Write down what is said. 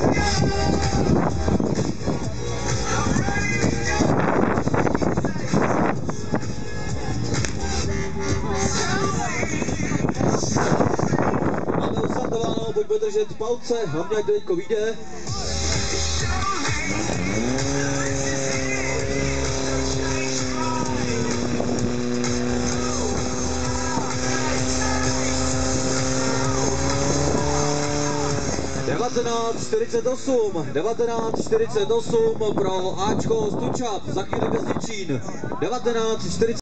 Máme ustartováno, pojďme držet palce, hlavně ať to teďko vyjde. Devatenáct 48 pro Ačko Stučap, za chvíli bez Děčín. 19:40.